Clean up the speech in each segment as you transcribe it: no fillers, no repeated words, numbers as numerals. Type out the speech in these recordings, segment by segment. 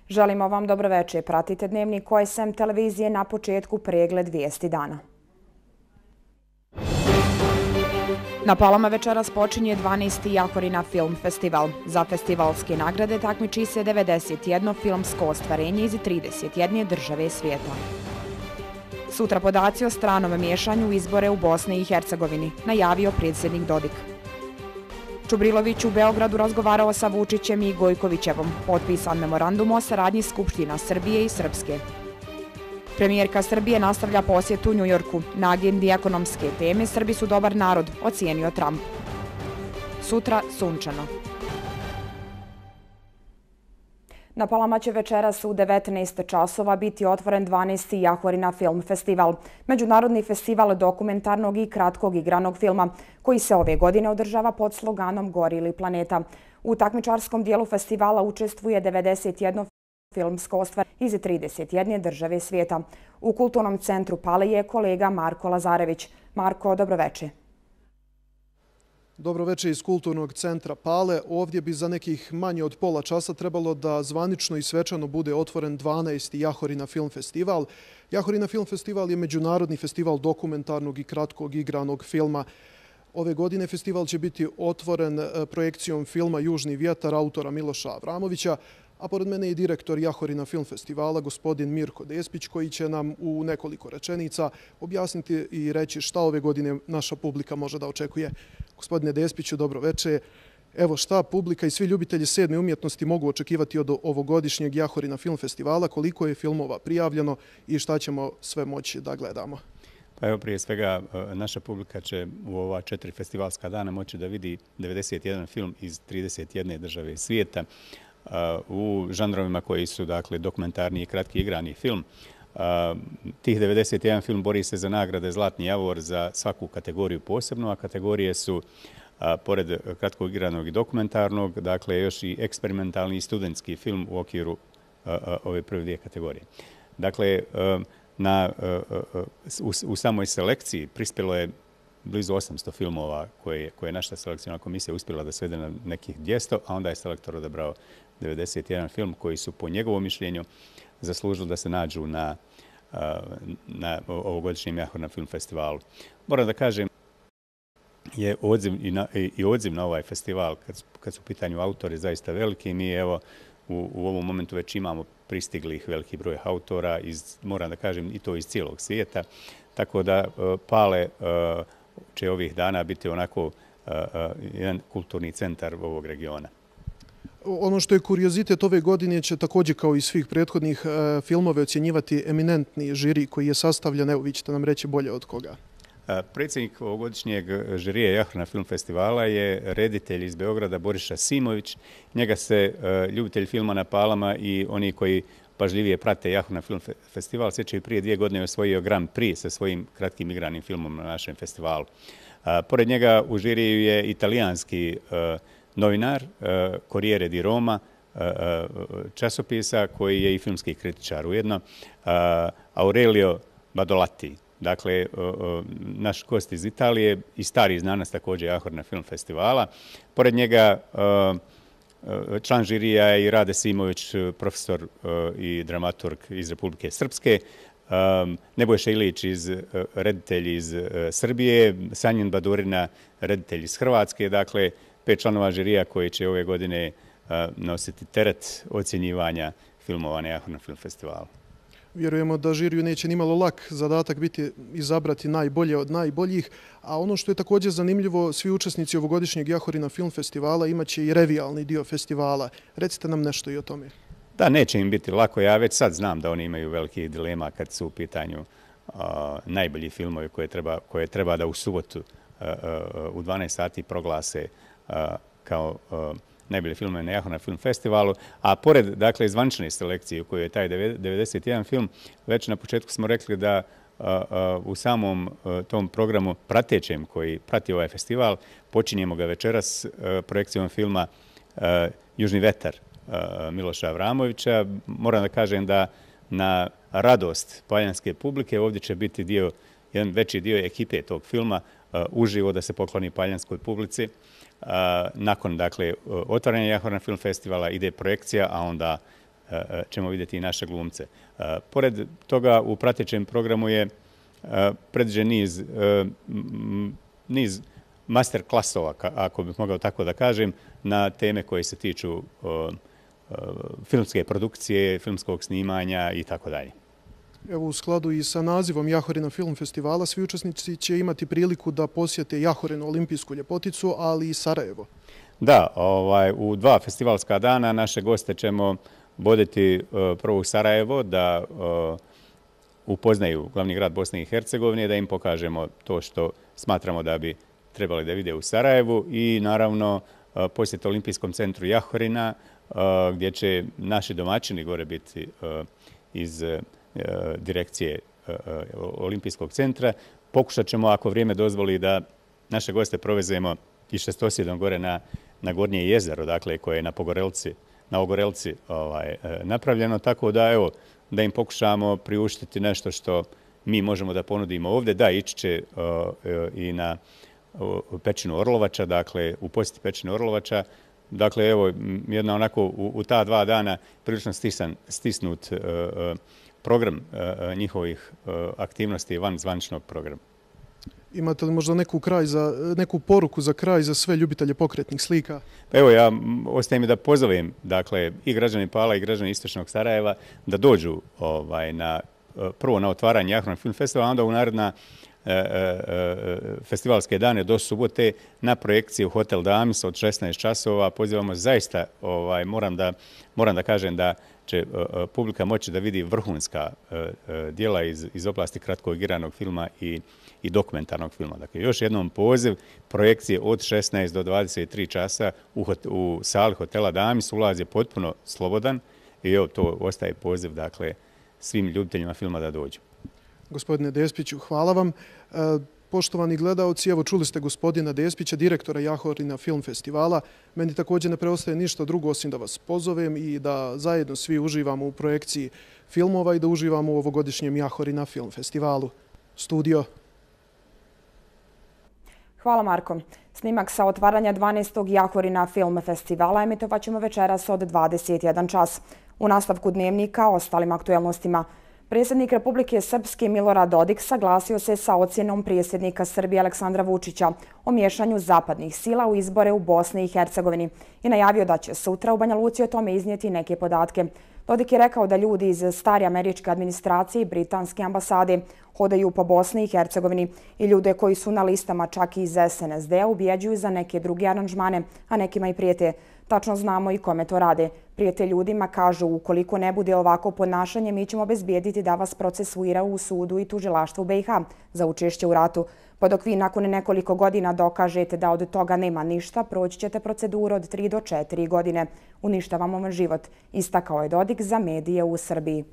Želimo vam dobroveče. Pratite Dnevnik OSM televizije, na početku pregled vijesti dana. Na Palama večeras počinje 12. Jahorina film festival. Za festivalske nagrade takmiči se 91 filmsko ostvarenje iz 31 države svijeta. Sutra podaci o stranom miješanju u izbore u Bosni i Hercegovini, najavio predsjednik Dodik. Čubrilović u Beogradu razgovarao sa Vučićem i Gojkovićevom. Potpisan memorandum o saradnji Skupština Srbije i Srpske. Premijerka Srbije nastavlja posjet u Njujorku. Na agendi ekonomske teme Srbi su dobar narod, ocijenio Trump. Sutra sunčano. Na Palama će večeras u 19 časova biti otvoren 12. Jahorina film festival, međunarodni festival dokumentarnog i kratkog igranog filma, koji se ove godine održava pod sloganom Gori li planeta. U takmičarskom dijelu festivala učestvuje 91 filmsko ostvarenje iz 31 države svijeta. U Kulturnom centru Pale je kolega Marko Lazarević. Marko, dobroveče. Dobroveče iz Kulturnog centra Pale. Ovdje bi za nekih manje od pola časa trebalo da zvanično i svečano bude otvoren 12. Jahorina film festival. Jahorina film festival je međunarodni festival dokumentarnog i kratkog igranog filma. Ove godine festival će biti otvoren projekcijom filma Južni vjetar autora Miloša Avramovića, a pored mene je direktor Jahorina film festivala, gospodin Mirko Despić, koji će nam u nekoliko rečenica objasniti i reći šta ove godine naša publika može da očekuje. Gospodine Despiću, dobroveče. Evo šta publika i svi ljubitelji sedme umjetnosti mogu očekivati od ovogodišnjeg Jahorina film festivala, koliko je filmova prijavljeno i šta ćemo sve moći da gledamo? Pa evo, prije svega, naša publika će u ova 4 festivalska dana moći da vidi 91 film iz 31 države svijeta u žanrovima koji su, dakle, dokumentarni i kratki igrani film. Tih 91 film bori se za nagrade Zlatni javor za svaku kategoriju posebno, a kategorije su, pored kratkog igranog i dokumentarnog, dakle, još i eksperimentalni i studentski film u okviru ove prve dvije kategorije. Dakle, u samoj selekciji prispjelo je blizu 800 filmova koje je naša selekcijna komisija uspjela da svede na nekih 200, a onda je selektor odabrao 91 film koji su po njegovom mišljenju zaslužili da se nađu na ovogodišnjem Jahorina film festivalu. Moram da kažem, je odziv na ovaj festival, kad su u pitanju autori, zaista veliki. Mi evo u ovom momentu već imamo pristiglih veliki broj autora, moram da kažem, i to iz cijelog svijeta. Tako da Pale će ovih dana biti onako jedan kulturni centar ovog regiona. Ono što je kuriozitet ove godine će također kao i svih prethodnih filmove ocjenjivati eminentni žiri koji je sastavljen. Evo, vi ćete nam reći bolje od koga. Predsjednik ovogodišnjeg žirija Jahorina film festivala je reditelj iz Beograda Boriša Simović. Njega se ljubitelj filma na Palama i oni koji pažljivije prate Jahorina film festival sjećaju prije 2 godine osvojio Grand Prix sa svojim kratkim igranim filmom na našem festivalu. Pored njega u žiriju je italijanski novinar Corriere di Roma, časopisa koji je i filmski kritičar ujedno, Aurelio Badolati. Dakle, naš gost iz Italije i stari znanac također Jahorina film festivala. Pored njega član žirija je i Rade Simović, profesor i dramaturg iz Republike Srpske, Nebojša Ilić, reditelj iz Srbije, Sanjin Badurina, reditelj iz Hrvatske. Dakle, 5 članova žirija koji će ove godine nositi teret ocjenjivanja filmova na Jahorina film festivalu. Vjerujemo da žiriju neće nimalo lak zadatak biti izabrati najbolje od najboljih, a ono što je također zanimljivo, svi učesnici ovogodišnjeg Jahorina film festivala imaće i revijalni dio festivala. Recite nam nešto i o tome. Da, neće im biti lako. Ja već sad znam da oni imaju velikih dilema kad su u pitanju najbolji filmovi koje treba da u subotu u 12 sati proglase kao najbolje filmove na Jahorina film festivalu, a pored, dakle, zvanične selekcije u kojoj je taj 91 film, već na početku smo rekli da u samom tom programu pratećem koji prati ovaj festival, počinjemo ga večeras projekcijom filma Južni vetar Miloša Avramovića. Moram da kažem da na radost paljanske publike ovdje će biti jedan veći dio ekipe tog filma uživo da se pokloni paljanskoj publici. Nakon, dakle, otvaranja Jahorina film festivala ide projekcija, a onda ćemo vidjeti i naše glumce. Pored toga u pratećem programu je predviđen niz master klasova, ako bih mogao tako da kažem, na teme koje se tiču filmske produkcije, filmskog snimanja i tako dalje. Evo, u skladu i sa nazivom Jahorina Film Festivala, svi učesnici će imati priliku da posjete Jahorinu olimpijsku ljepoticu, ali i Sarajevo. Da, u 2 festivalska dana naše goste ćemo voditi prvo u Sarajevo da upoznaju glavni grad Bosne i Hercegovine, da im pokažemo to što smatramo da bi trebali da vide u Sarajevu i naravno posjet Olimpijskom centru Jahorina gdje će naši domaćini gore biti iz direkcije Olimpijskog centra. Pokušat ćemo, ako vrijeme dozvoli, da naše goste provezemo i šestosjedom gore na Gornje jezero, dakle, koje je na Ogorelci napravljeno, tako da, evo, da im pokušamo priuštiti nešto što mi možemo da ponudimo ovdje. Da, ići će i na pećinu Orlovača, dakle, u posjeti pećine Orlovača. Dakle, evo, jedna onako u ta 2 dana prilično stisnut program njihovih aktivnosti van zvaničnog programa. Imate li možda neku poruku za kraj za sve ljubitelje pokretnih slika? Pa evo, ostaje mi da pozovem, dakle, i građani Pala i građani Istočnog Sarajeva da dođu prvo na otvaranje Jahorina Film Festivala, a onda u naredna festivalske dane do subote na projekciju Hotel Damis od 16 časova. Pozivamo zaista, moram da kažem da će publika moći da vidi vrhunska djela iz oblasti kratkog igranog filma i dokumentarnog filma. Dakle, još jednom poziv, projekcije od 16 do 23 časa u sali Hotela Damis, ulaz je potpuno slobodan i evo, to ostaje poziv, dakle, svim ljubiteljima filma da dođu. Gospodine Despiću, hvala vam. Poštovani gledaoci, evo čuli ste gospodina Despića, direktora Jahorina Film Festivala. Meni također ne preostaje ništa drugo osim da vas pozovem i da zajedno svi uživamo u projekciji filmova i da uživamo u ovogodišnjem Jahorina Film Festivalu. Studio. Hvala, Marko. Snimak sa otvaranja 12. Jahorina Film Festivala emitovat ćemo večeras od 21 čas. U nastavku dnevnika o ostalim aktuelnostima. Predsjednik Republike Srpske Milorad Dodik saglasio se sa ocjenom predsjednika Srbije Aleksandra Vučića o miješanju zapadnih sila u izbore u Bosni i Hercegovini i najavio da će sutra u Banja Luci o tome iznijeti neke podatke. Dodik je rekao da ljudi iz stare američke administracije i britanske ambasade hodaju po Bosni i Hercegovini i ljude koji su na listama čak i iz SNSD-a ubjeđuju za neke druge aranžmane, a nekima i prijete. Tačno znamo i kome to rade. Prijete ljudima, kažu, ukoliko ne bude ovako ponašanje, mi ćemo obezbijediti da vas procesuira u sudu i tužilaštvu BiH za učešće u ratu. Pa dok vi nakon nekoliko godina dokažete da od toga nema ništa, proći ćete proceduru od 3 do 4 godine. Uništavamo vam život, istakao je Dodik za medije u Srbiji.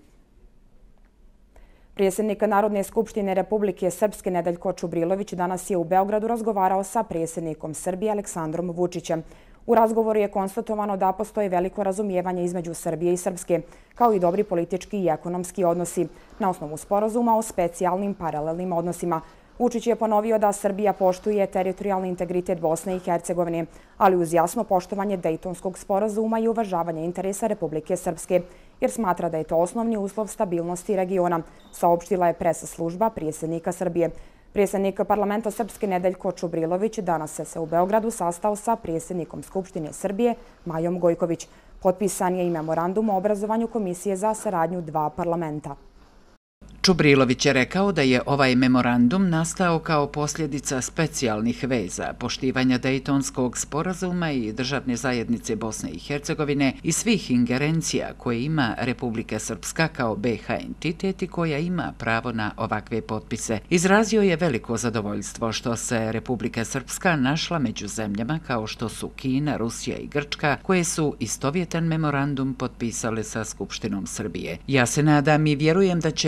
Predsjednik Narodne skupštine Republike Srpske Nedeljko Čubrilović danas je u Beogradu razgovarao sa predsjednikom Srbije Aleksandrom Vučićem. U razgovoru je konstatovano da postoji veliko razumijevanje između Srbije i Srpske, kao i dobri politički i ekonomski odnosi, na osnovu sporazuma o specijalnim paralelnim odnosima. Vučić je ponovio da Srbija poštuje teritorijalni integritet Bosne i Hercegovine, ali uz jasno poštovanje Dejtonskog sporazuma i uvažavanje interesa Republike Srpske, jer smatra da je to osnovni uslov stabilnosti regiona, saopštila je press služba predsjednika Srbije. Predsjednik parlamenta Srpske Nedeljko Čubrilović danas se u Beogradu sastao sa predsjednikom Skupštine Srbije Majom Gojković. Potpisan je i memorandum o obrazovanju Komisije za saradnju 2 parlamenta. Čubrilović je rekao da je ovaj memorandum nastao kao posljedica specijalnih veza, poštivanja Dejtonskog sporazuma i državne zajednice Bosne i Hercegovine i svih ingerencija koje ima Republika Srpska kao BiH entitet i koja ima pravo na ovakve potpise. Izrazio je veliko zadovoljstvo što se Republika Srpska našla među zemljama kao što su Kina, Rusija i Grčka, koje su istovjetan memorandum potpisale sa Skupštinom Srbije. Ja se nadam i vjerujem da će budući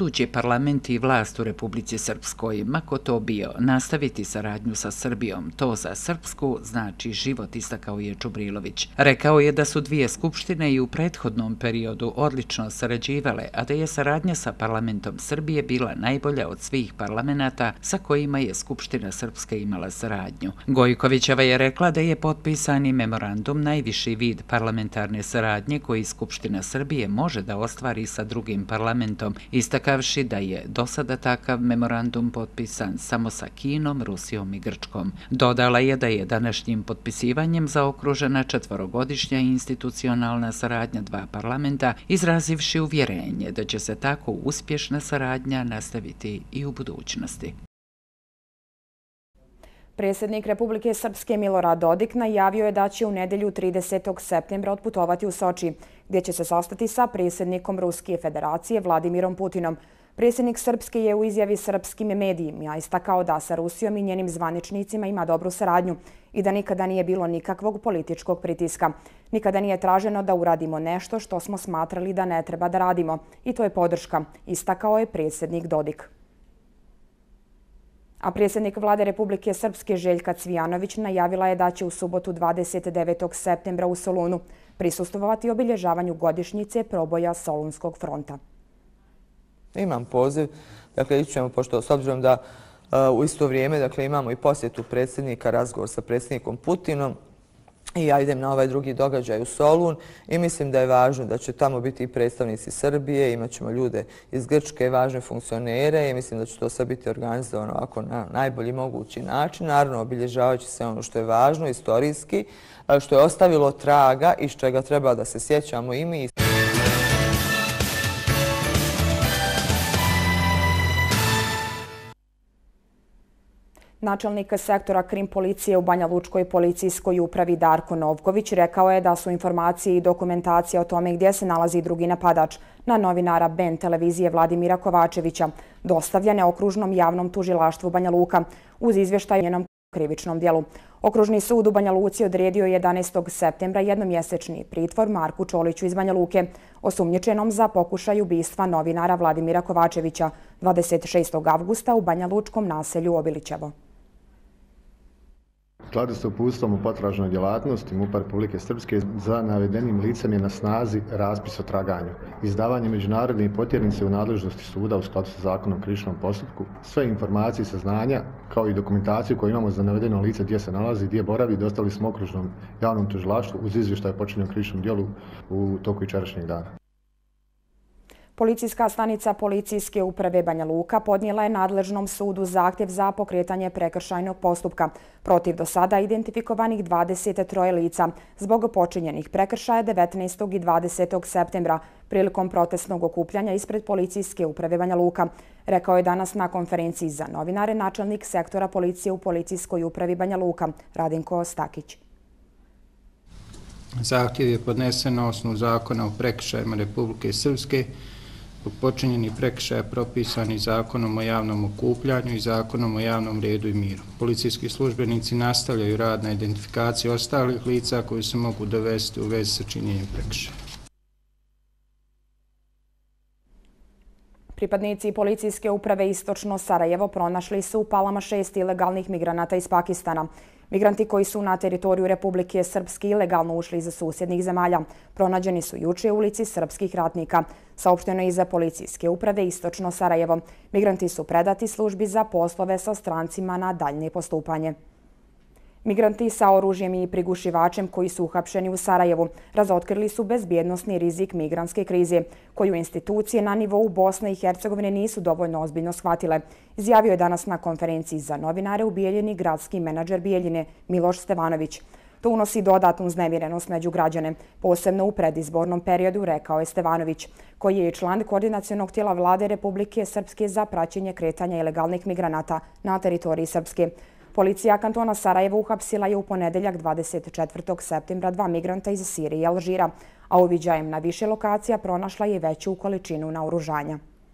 budući parlament i vlast u Republici Srpskoj, mako to bio, nastaviti saradnju sa Srbijom. To za Srpsku znači život, istakao je Čubrilović. Rekao je da su dvije skupštine i u prethodnom periodu odlično sarađivale, a da je saradnja sa parlamentom Srbije bila najbolja od svih parlamenata sa kojima je Skupština Srpska imala saradnju. Gojkovićeva je rekla da je potpisani memorandum najviši vid parlamentarne saradnje koji Skupština Srbije može da ostvari sa drugim parlamentom, istakavši da je do sada takav memorandum potpisan samo sa Kinom, Rusijom i Grčkom. Dodala je da je današnjim potpisivanjem zaokružena 4-godišnja institucionalna saradnja dva parlamenta, izrazivši uvjerenje da će se tako uspješna saradnja nastaviti i u budućnosti. Predsjednik Republike Srpske Milorad Dodik najavio je da će u nedjelju 30. septembra otputovati u Soči, gdje će se sastati sa predsjednikom Ruske federacije Vladimirom Putinom. Predsjednik Srpske je u izjavi srpskim medijima istakao da sa Rusijom i njenim zvaničnicima ima dobru saradnju i da nikada nije bilo nikakvog političkog pritiska. Nikada nije traženo da uradimo nešto što smo smatrali da ne treba da radimo. I to je podrška, istakao je predsjednik Dodik. A predsjednik Vlade Republike Srpske Željka Cvijanović najavila je da će u subotu 29. septembra u Solunu prisustvovati obilježavanju godišnjice proboja Solunskog fronta. Imam poziv, dakle ići ćemo, pošto s obzirom da u isto vrijeme dakle, imamo i posjetu predsjednika, razgovor sa predsjednikom Putinom, i ja idem na ovaj drugi događaj u Solun i mislim da je važno da će tamo biti i predstavnici Srbije, imat ćemo ljude iz Grčke, važne funkcionere i mislim da će to sve biti organizovano ovako na najbolji mogući način. Naravno, obilježavajući se ono što je važno, istorijski, što je ostavilo traga i što čega treba da se sjećamo i mi. Načelnik sektora krim policije u Banja Lučkoj policijskoj upravi Darko Novković rekao je da su informacije i dokumentacija o tome gdje se nalazi drugi napadač na novinara BN televizije Vladimira Kovačevića dostavljene Okružnom javnom tužilaštvu Banja Luka uz izvještaj o njenom krivičnom djelu. Okružni sud u Banja Luci odredio 11. septembra jednomjesečni pritvor Marku Čoliću iz Banja Luke, osumnjičenom za pokušaj ubistva novinara Vladimira Kovačevića 26. avgusta u Banja Lučkom naselju Obilićevo. U skladu sa uputstvom o potražnoj djelatnosti MUP-a Republike Srpske za navedenim licem je na snazi raspis o traganju. Izdavanje međunarodne potjernice u nadležnosti suda u skladu sa zakonom o krivičnom postupku, sve informacije i saznanja kao i dokumentaciju koju imamo za navedeno lice gdje se nalazi, gdje boravi, dostavili smo Okružnom javnom tužilaštvu uz izvještaj o počinjenom krivičnom djelu u toku jučerašnjeg dana. Policijska stanica Policijske uprave Banja Luka podnijela je nadležnom sudu zahtjev za pokretanje prekršajnog postupka protiv do sada identifikovanih 23 lica zbog počinjenih prekršaja 19. i 20. septembra prilikom protestnog okupljanja ispred Policijske uprave Banja Luka, rekao je danas na konferenciji za novinare načelnik sektora policije u Policijskoj upravi Banja Luka, Radinko Stakić. Zahtjev je podnesen na osnovu zakona o prekršajima Republike Srpske zbog počinjenih prekršaja propisani zakonom o javnom okupljanju i zakonom o javnom redu i miru. Policijski službenici nastavljaju rad na identifikaciji ostalih lica koji se mogu dovesti u vezi sa činjenjem prekršaja. Pripadnici Policijske uprave Istočno Sarajevo pronašli su u palama 6 ilegalnih migranata iz Pakistana. Migranti koji su na teritoriju Republike Srpske ilegalno ušli iz susjednih zemalja pronađeni su juče u ulici Srpskih ratnika. Saopšteno je iza Policijske uprave Istočno Sarajevo. Migranti su predati službi za poslove sa strancima na daljnje postupanje. Migranti sa oružjem i prigušivačem koji su uhapšeni u Sarajevu razotkrili su bezbjednosni rizik migrantske krize, koju institucije na nivou Bosne i Hercegovine nisu dovoljno ozbiljno shvatile, izjavio je danas na konferenciji za novinare u Bijeljini gradski menadžer Bijeljine Miloš Stevanović. To unosi dodatnu uznemirenost među građane, posebno u predizbornom periodu, rekao je Stevanović, koji je i član koordinacionog tijela Vlade Republike Srpske za praćenje kretanja ilegalnih migranata na teritoriji Srpske. Policija kantona Sarajevo uhapsila je u ponedeljak 24. septembra 2 migranta iz Sirije i Alžira, a uviđajem na više lokacija pronašla je veću količinu naoružanja.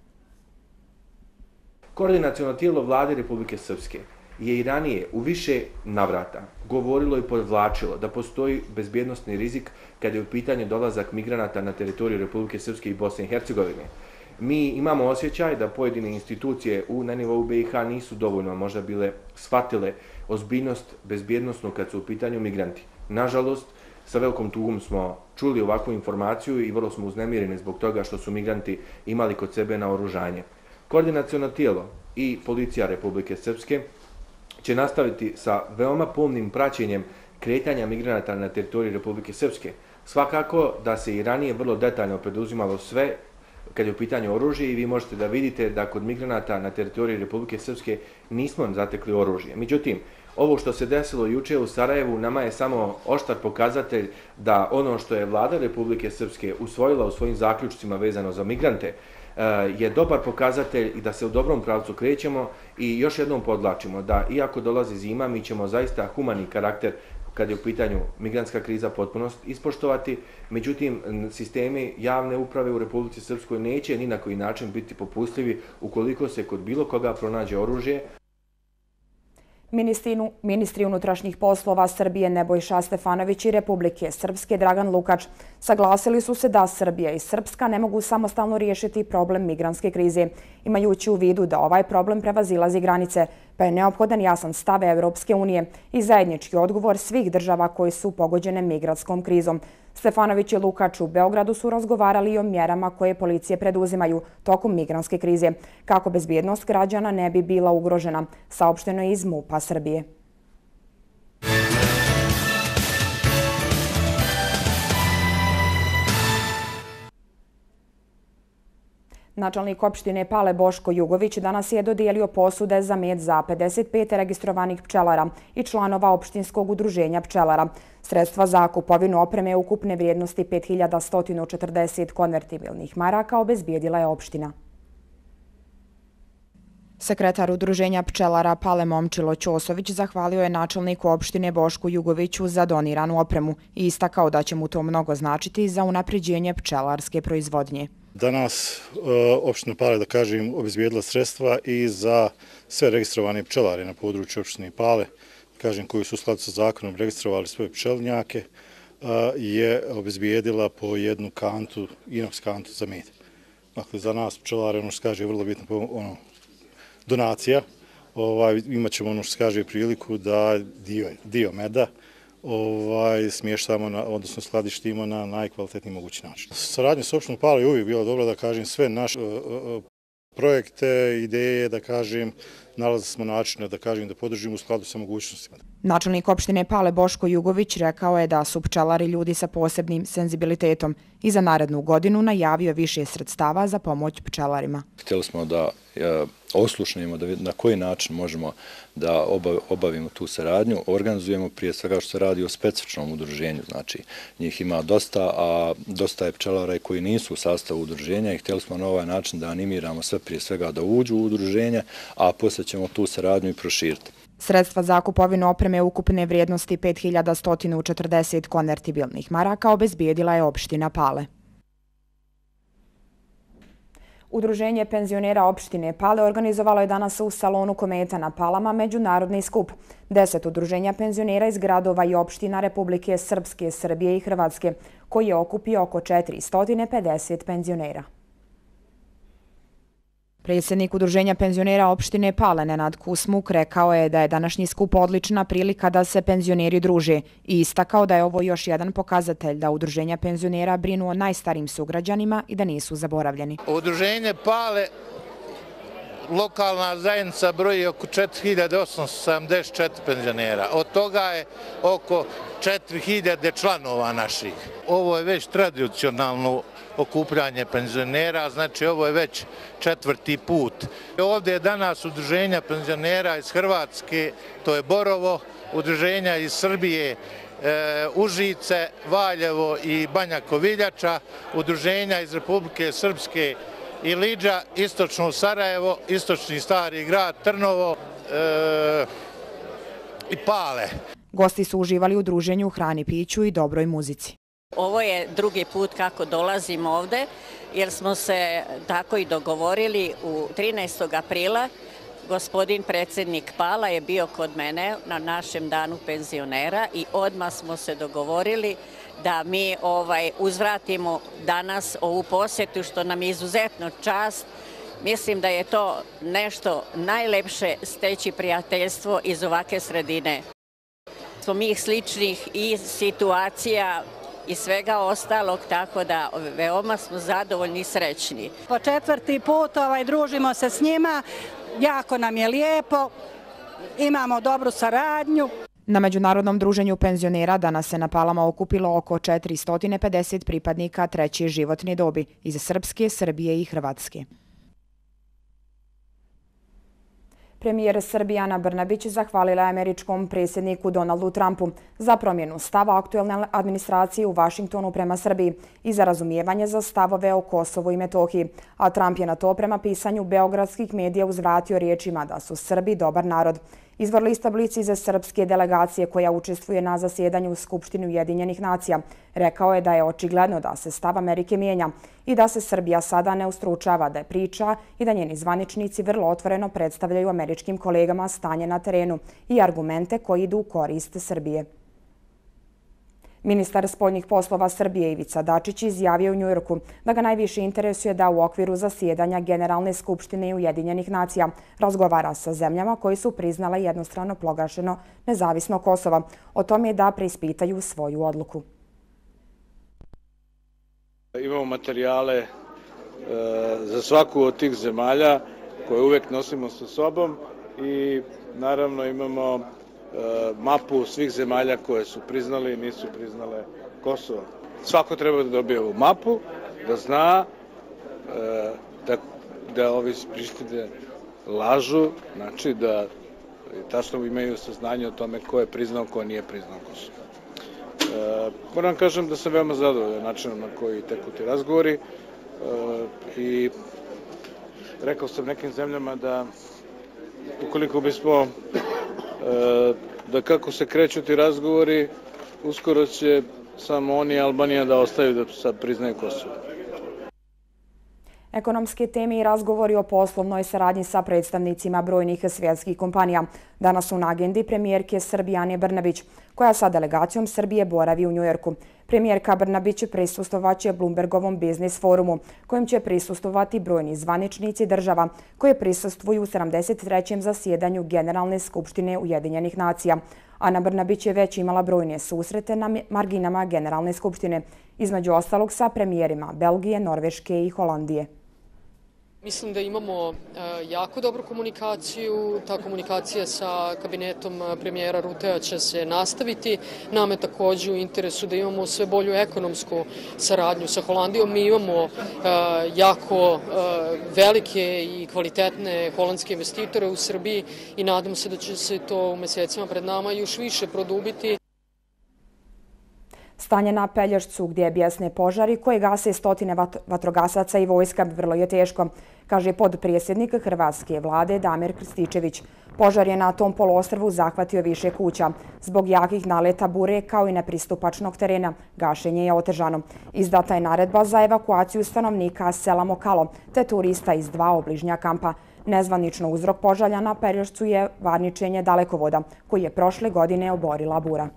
Koordinaciono tijelo Vlade Republike Srpske je i ranije u više navrata govorilo i podvlačilo da postoji bezbjednosni rizik kada je u pitanju dolazak migranata na teritoriju Republike Srpske i Bosne i Hercegovine. Mi imamo osjećaj da pojedine institucije na nivou BiH nisu dovoljno možda bile shvatile ozbiljnost bezbjednosnu kad su u pitanju migranti. Nažalost, sa velikom tugom smo čuli ovakvu informaciju i vrlo smo uznemireni zbog toga što su migranti imali kod sebe naoružanje. Koordinaciono tijelo i policija Republike Srpske će nastaviti sa veoma pomnim praćenjem kretanja migranata na teritoriji Republike Srpske. Svakako da se i ranije vrlo detaljno preduzimalo sve kad je u pitanju oružje i vi možete da vidite da kod migranata na teritoriji Republike Srpske nismo zatekli oružje. Međutim, ovo što se desilo juče u Sarajevu nama je samo oštar pokazatelj da ono što je vlada Republike Srpske usvojila u svojim zaključcima vezano za migrante je dobar pokazatelj i da se u dobrom pravcu krećemo i još jednom podlačimo da iako dolazi zima mi ćemo zaista humani karakter kad je u pitanju migrantska kriza potpunost ispoštovati, međutim sistemi javne uprave u Republici Srpskoj neće ni na koji način biti popustljivi ukoliko se kod bilo koga pronađe oružje. Ministri unutrašnjih poslova Srbije Nebojša Stefanović i Republike Srpske Dragan Lukač saglasili su se da Srbija i Srpska ne mogu samostalno riješiti problem migrantske krize, imajući u vidu da ovaj problem prevazilazi granice, pa je neophodan jasan stav Evropske unije i zajednički odgovor svih država koji su pogođene migrantskom krizom. Stefanović i Lukač u Beogradu su razgovarali i o mjerama koje policije preduzimaju tokom migrantske krize, kako bezbjednost građana ne bi bila ugrožena, saopšteno je iz MUP-a Srbije. Načelnik opštine Pale Boško Jugović danas je dodijelio posude za med za 55 registrovanih pčelara i članova opštinskog udruženja pčelara. Sredstva za kupovinu opreme ukupne vrijednosti 5140 konvertibilnih maraka obezbijedila je opština. Sekretar udruženja pčelara Pale Momčilo Ćosović zahvalio je načelniku opštine Bošku Jugoviću za doniranu opremu i istakao da će mu to mnogo značiti za unapređenje pčelarske proizvodnje. Danas opština Pale, da kažem, obezbijedila sredstva i za sve registrovane pčelare na području opštine Pale, kažem, koji su u skladu sa zakonom registrovali svoje pčelinjake, je obezbijedila po jednu kantu, inox kantu za med. Dakle, za nas pčelare, ono što se kaže, vrlo bitno donacija. Imat ćemo, ono što se kaže, priliku da dio meda smještamo, odnosno skladištimo na najkvalitetniji mogući način. Saradnja s opštinom Pale je uvijek bila dobra, da kažem, sve naše projekte, ideje, da kažem, nalazili smo načine, da kažem, da podržimo u skladu sa mogućnostima. Načelnik opštine Pale Boško Jugović rekao je da su pčelari ljudi sa posebnim senzibilitetom i za narednu godinu najavio više sredstava za pomoć pčelarima. Htjeli smo da oslušnemo na koji način možemo da obavimo tu saradnju. Organizujemo prije svega što se radi o specifičnom udruženju, znači njih ima dosta, a dosta je pčelara koji nisu u sastavu udruženja i htjeli smo na ovaj način da animiramo sve prije svega da uđu u udruženje, a poslije ćemo tu saradnju i proširiti. Sredstva za kupovinu opreme ukupne vrijednosti 5140 konvertibilnih maraka obezbijedila je opština Pale. Udruženje penzionera opštine Pale organizovalo je danas u salonu Kometa na Palama međunarodni skup. 10 udruženja penzionera iz gradova i opština Republike Srpske, Srbije i Hrvatske, koji je okupio oko 450 penzionera. Predsjednik Udruženja penzionera opštine Pale Nenad Kusmuk rekao je da je današnji skup odlična prilika da se penzioneri druže i istakao da je ovo još jedan pokazatelj da Udruženja penzionera brinu o najstarijim sugrađanima i da nisu zaboravljeni. Udruženje Pale, lokalna zajednica broji oko 4874 penzionera. Od toga je oko 4000 članova naših. Ovo je već tradicionalno okupljanje penzionera, znači ovo je već 4. put. Ovdje je danas udruženja penzionera iz Hrvatske, to je Borovo, udruženja iz Srbije, Užice, Valjevo i Banja Koviljača, udruženja iz Republike Srpske i Liđa, istočno Sarajevo, istočni Stari grad, Trnovo i Pale. Gosti su uživali u druženju, hrani, piću i dobroj muzici. Ovo je drugi put kako dolazim ovde, jer smo se tako i dogovorili u 13. aprila. Gospodin predsjednik Pala je bio kod mene na našem danu penzionera i odmah smo se dogovorili da mi uzvratimo danas ovu posjetu, što nam je izuzetno čast. Mislim da je to nešto najlepše, steći prijateljstvo iz ovake sredine. Smo mi sličnih i situacija i svega ostalog, tako da veoma smo zadovoljni i srećni. Po 4. put družimo se s njima, jako nam je lijepo, imamo dobru saradnju. Na Međunarodnom druženju penzionera danas se na Palama okupilo oko 450 pripadnika treće životne dobi iz Srpske, Srbije i Hrvatske. Premijer Srbije Ana Brnabić zahvalila je američkom predsjedniku Donaldu Trumpu za promjenu stava aktuelne administracije u Vašingtonu prema Srbiji i za razumijevanje za stavove o Kosovu i Metohiji, a Trump je na to prema pisanju beogradskih medija uzvratio riječima da su Srbi dobar narod. Izvor lista Blic iz srpske delegacije koja učestvuje na zasjedanju u Skupštini Ujedinjenih nacija rekao je da je očigledno da se stav Amerike mijenja i da se Srbija sada ne ustručava da je priča i da njeni zvaničnici vrlo otvoreno predstavljaju američkim kolegama stanje na terenu i argumente koji idu u korist Srbije. Ministar spoljnih poslova Srbije Ivica Dačić izjavio u Njujorku da ga najviše interesuje da u okviru zasjedanja Generalne skupštine Ujedinjenih nacija razgovara sa zemljama koji su priznale jednostrano proglašeno nezavisno Kosovo. O tome je da preispitaju svoju odluku. Imamo materijale za svaku od tih zemalja koje uvek nosimo sa sobom i naravno imamo mapu svih zemalja koje su priznali i nisu priznale Kosovo. Svako treba da dobije ovu mapu, da zna da ovi iz Prištine lažu, znači da tačno imaju saznanje o tome ko je priznao, ko nije priznao Kosovo. Moram kažem da sam veoma zadovoljan načinom na koji teku ti razgovori i rekao sam nekim zemljama da ukoliko bismo da kako se kreću ti razgovori, uskoro će samo oni i Albanija da ostaju da sad priznaju Kosovo. Ekonomske teme i razgovori o poslovnoj saradnji sa predstavnicima brojnih svjetskih kompanija danas su na agendi premijerke Srbije Ane Brnabić, koja sa delegacijom Srbije boravi u Njujorku. Premijerka Brnabić prisustvovaće Bloombergovom biznis forumu, kojim će prisustvovati brojni zvaničnici država koje prisustvuju u 73. zasjedanju Generalne skupštine Ujedinjenih nacija. Ana Brnabić je već imala brojne susrete na marginama Generalne skupštine, između ostalog sa premijerima Belgije, Norveške i Holandije. Mislim da imamo jako dobru komunikaciju. Ta komunikacija sa kabinetom premijera Rutea će se nastaviti. Nam je također u interesu da imamo sve bolju ekonomsku saradnju sa Holandijom. Mi imamo jako velike i kvalitetne holandske investitore u Srbiji i nadam se da će se to u mjesecima pred nama još više produbiti. Stanje na Pelješcu gdje bijesne požari koje gase stotine vatrogasaca i vojska vrlo je teško, kaže podpredsjednik hrvatske vlade Damir Krstičević. Požar je na tom poluostrvu zahvatio više kuća. Zbog jakih naleta bure kao i nepristupačnog terena, gašenje je otežano. Izdata je naredba za evakuaciju stanovnika sela Mokalo te turista iz 2 obližnja kampa. Nezvanično uzrok požara na Pelješcu je varničenje dalekovoda koji je prošle godine oborila bura.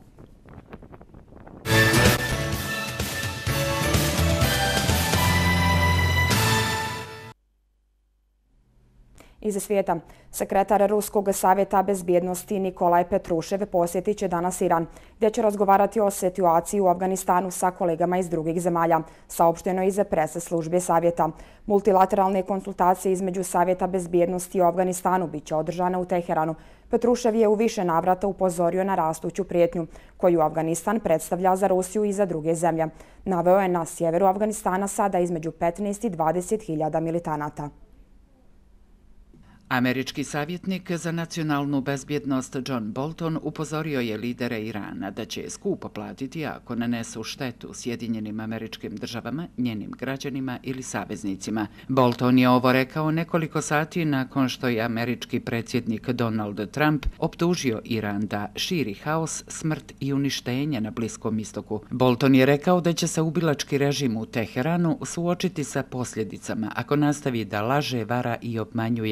Iz svijeta, sekretar Ruskog savjeta bezbjednosti Nikolaj Petrušev posjetit će danas Iran, gdje će razgovarati o situaciji u Afganistanu sa kolegama iz drugih zemalja, saopšteno iz pres službe savjeta. Multilateralne konsultacije između Savjeta bezbjednosti u Afganistanu biće održane u Teheranu. Petrušev je u više navrata upozorio na rastuću prijetnju koju Afganistan predstavlja za Rusiju i za druge zemlje. Naveo je na sjeveru Afganistana sada između 15 i 20.000 militanata. Američki savjetnik za nacionalnu bezbjednost John Bolton upozorio je lidere Irana da će skupo platiti ako nanesu štetu Sjedinjenim Američkim Državama, njenim građanima ili saveznicima. Bolton je ovo rekao nekoliko sati nakon što je američki predsjednik Donald Trump optužio Iran da širi haos, smrt i uništenje na Bliskom istoku. Bolton je rekao da će se ubilački režim u Teheranu suočiti sa posljedicama ako nastavi da laže, vara i obmanjuje, ako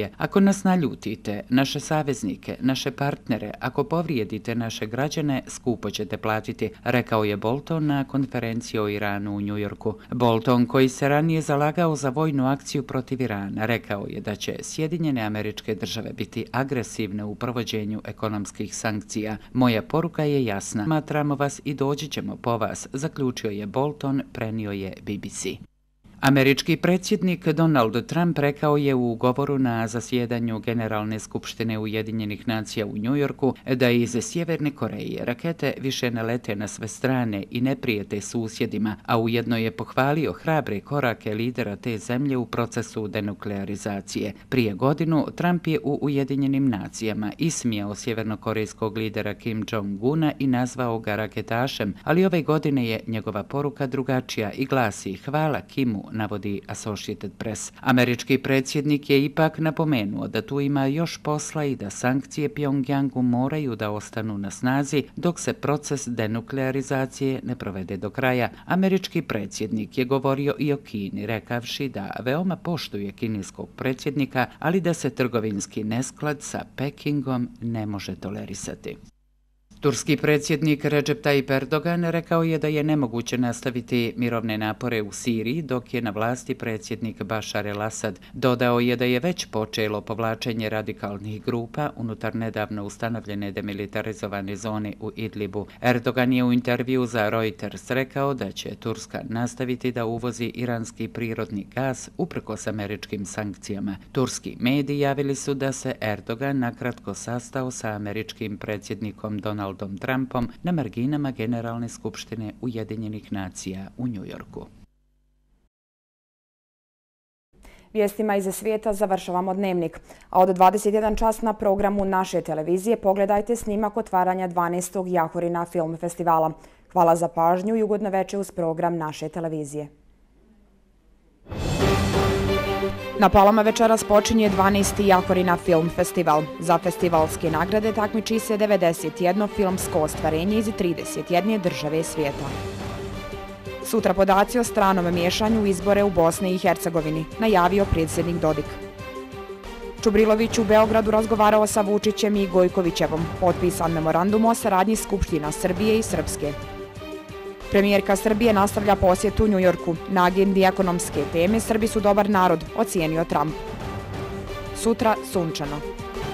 nas naljutite, naše saveznike, naše partnere, ako povrijedite naše građane, skupo ćete platiti, rekao je Bolton na konferenciji o Iranu u Njujorku. Bolton, koji se ranije zalagao za vojnu akciju protiv Irana, rekao je da će Sjedinjene Američke Države biti agresivne u provođenju ekonomskih sankcija. Moja poruka je jasna. Smatramo vas i doći ćemo po vas, zaključio je Bolton, prenio je BBC. Američki predsjednik Donald Trump rekao je u govoru na zasjedanju Generalne skupštine Ujedinjenih nacija u Njujorku da iz Sjeverne Koreje rakete više ne lete na sve strane i ne prijete susjedima, a ujedno je pohvalio hrabre korake lidera te zemlje u procesu denuklearizacije. Prije godinu Trump je u Ujedinjenim nacijama ismijao sjevernokorejskog lidera Kim Jong-una i nazvao ga raketašem, ali ove godine je njegova poruka drugačija i glasi: hvala Kimu, navodi Associated Press. Američki predsjednik je ipak napomenuo da tu ima još posla i da sankcije Pjongjangu moraju da ostanu na snazi dok se proces denuklearizacije ne provede do kraja. Američki predsjednik je govorio i o Kini, rekavši da veoma poštuje kineskog predsjednika, ali da se trgovinski nesklad sa Pekingom ne može tolerisati. Turski predsjednik Recep Tayyip Erdogan rekao je da je nemoguće nastaviti mirovne napore u Siriji dok je na vlasti predsjednik Bashar el-Assad. Dodao je da je već počelo povlačenje radikalnih grupa unutar nedavno ustanovljene demilitarizovane zone u Idlibu. Erdogan je u intervju za Reuters rekao da će Turska nastaviti da uvozi iranski prirodni gas uprkos američkim sankcijama. Turski mediji javili su da se Erdogan nakratko sastao sa američkim predsjednikom Donaldom Trumpom na marginama Generalne skupštine Ujedinjenih nacija u Njujorku. Vijestima iz svijeta završavamo dnevnik, a od 21 čas na programu naše televizije pogledajte snimak otvaranja 12. Jahorina film festivala. Hvala za pažnju i ugodno večer uz program naše televizije. Na Palama večeras počinje 12. Jahorina film festival. Za festivalske nagrade takmiči se 91 filmsko ostvarenje iz 31 države svijeta. Sutra podaci o stranom miješanju u izbore u Bosni i Hercegovini, najavio predsjednik Dodik. Čubrilović u Beogradu razgovarao sa Vučićem i Gojkovićevom, potpisan memorandum o saradnji Skupština Srbije i Srpske. Premijerka Srbije nastavlja posjet u Njujorku. Na agendi ekonomske teme Srbi su dobar narod, ocijenio Trump. Sutra sunčano.